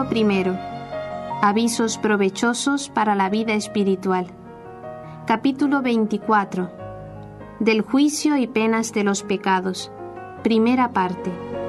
Capítulo 1. Avisos provechosos para la vida espiritual. Capítulo 24. Del juicio y penas de los pecados. Primera parte.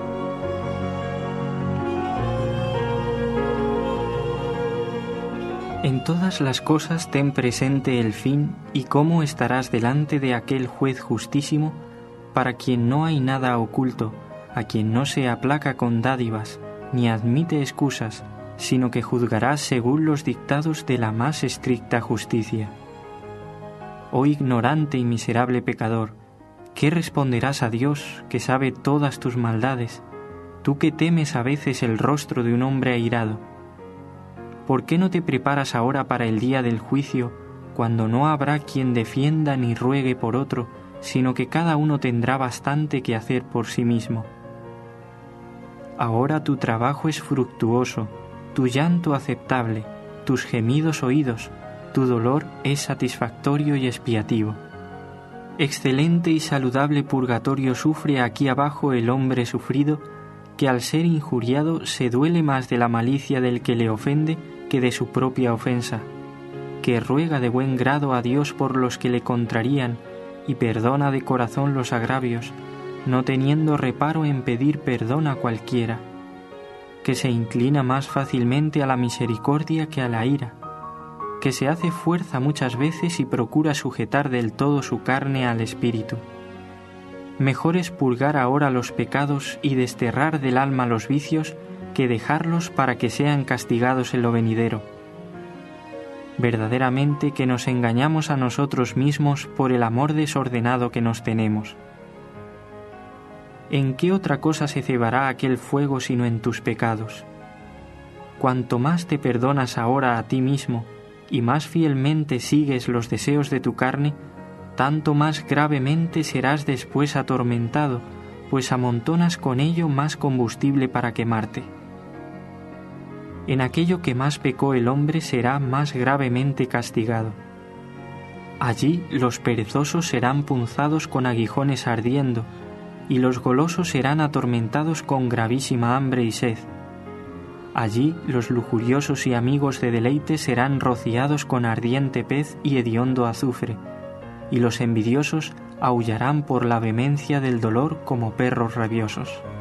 En todas las cosas ten presente el fin y cómo estarás delante de aquel juez justísimo, para quien no hay nada oculto, a quien no se aplaca con dádivas, ni admite excusas, sino que juzgará según los dictados de la más estricta justicia. Oh ignorante y miserable pecador, ¿qué responderás a Dios, que sabe todas tus maldades, tú que temes a veces el rostro de un hombre airado? ¿Por qué no te preparas ahora para el día del juicio, cuando no habrá quien defienda ni ruegue por otro, sino que cada uno tendrá bastante que hacer por sí mismo? Ahora tu trabajo es fructuoso, tu llanto aceptable, tus gemidos oídos, tu dolor es satisfactorio y expiativo. Excelente y saludable purgatorio sufre aquí abajo el hombre sufrido, que al ser injuriado se duele más de la malicia del que le ofende que de su propia ofensa, que ruega de buen grado a Dios por los que le contrarían y perdona de corazón los agravios, no teniendo reparo en pedir perdón a cualquiera, que se inclina más fácilmente a la misericordia que a la ira, que se hace fuerza muchas veces y procura sujetar del todo su carne al espíritu. Mejor es purgar ahora los pecados y desterrar del alma los vicios que dejarlos para que sean castigados en lo venidero. Verdaderamente que nos engañamos a nosotros mismos por el amor desordenado que nos tenemos. ¿En qué otra cosa se cebará aquel fuego sino en tus pecados? Cuanto más te perdonas ahora a ti mismo y más fielmente sigues los deseos de tu carne, tanto más gravemente serás después atormentado, pues amontonas con ello más combustible para quemarte. En aquello que más pecó el hombre será más gravemente castigado. Allí los perezosos serán punzados con aguijones ardiendo, y los golosos serán atormentados con gravísima hambre y sed. Allí los lujuriosos y amigos de deleite serán rociados con ardiente pez y hediondo azufre, y los envidiosos aullarán por la vehemencia del dolor como perros rabiosos.